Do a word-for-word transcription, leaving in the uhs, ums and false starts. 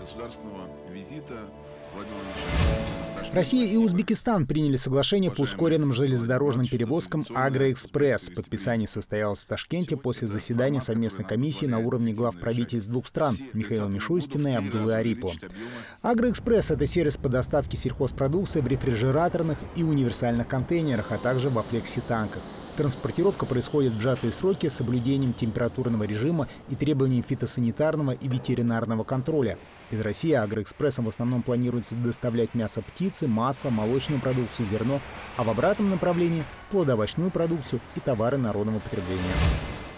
государственного визита Владимира Владимировича. Россия и Узбекистан приняли соглашение по ускоренным железнодорожным перевозкам «Агроэкспресс». Подписание состоялось в Ташкенте после заседания совместной комиссии на уровне глав правительств двух стран Михаила Мишустина и Абдуллы Арипова. «Агроэкспресс» — это сервис по доставке сельхозпродукции в рефрижераторных и универсальных контейнерах, а также во флекси-танках. Транспортировка происходит в сжатые сроки с соблюдением температурного режима и требований фитосанитарного и ветеринарного контроля. Из России «Агроэкспрессом» в основном планируется доставлять мясо птицы, масло, молочную продукцию, зерно, а в обратном направлении – плодоовощную продукцию и товары народного потребления.